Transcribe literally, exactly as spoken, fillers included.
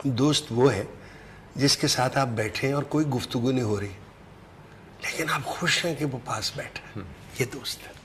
दोस्त वो है जिसके साथ आप बैठे हैं और कोई गुफ्तगू नहीं हो रही, लेकिन आप खुश हैं कि वो पास बैठा है, ये दोस्त है।